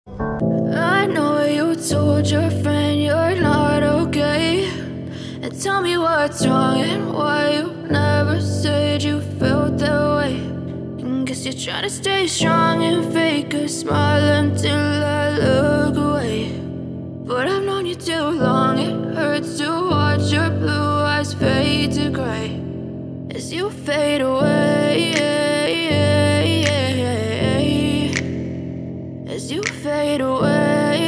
I know you told your friend you're not okay, and tell me what's wrong and why you never said you felt that way. And guess you're trying to stay strong and fake a smile until I look away. But I've known you too long, it hurts to watch your blue eyes fade to gray as you fade away, as you fade away.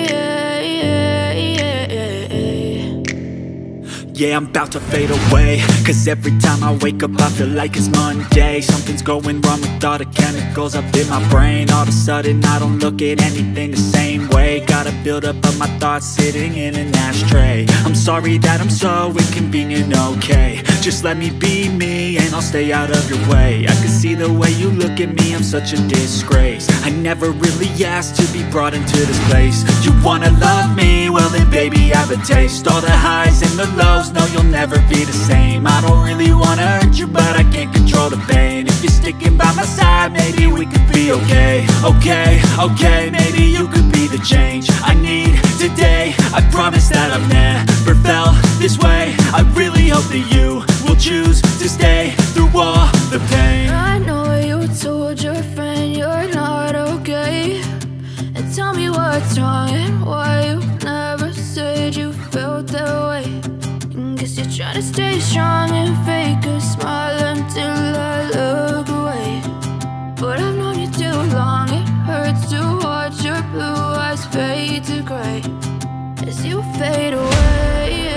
Yeah, I'm about to fade away, cause every time I wake up I feel like it's Monday. Something's going wrong with all the chemicals up in my brain. All of a sudden I don't look at anything the same way. Got a buildup of my thoughts sitting in an ashtray. I'm sorry that I'm so inconvenient, okay. Just let me be me and I'll stay out of your way. I can see the way you look at me, I'm such a disgrace. I never really asked to be brought into this place. You wanna love me? Well then baby I have a taste. All the highs and the lows, no you'll never be the same. I don't really wanna hurt you but I can't control the pain. If you're sticking by my side maybe we could be okay. Okay, maybe you could be the change I need today. I promise that I've never felt this way. I really hope that you will choose to stay through all the pain. I know you told your friend you're not okay, and tell me what's wrong and why you never said you felt that way. And guess you're trying to stay strong and fake a smile until I look away. But I've known you too long, it hurts to watch your blue eyes fade to gray as you fade away,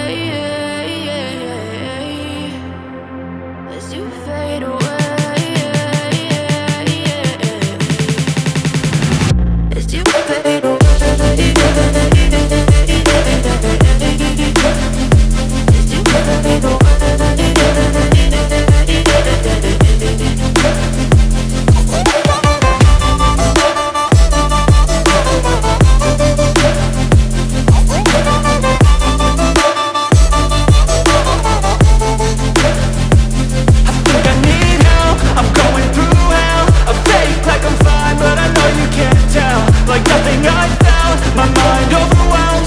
as you fade away, as you fade away, as you fade away. Like nothing I felt, my mind overwhelmed.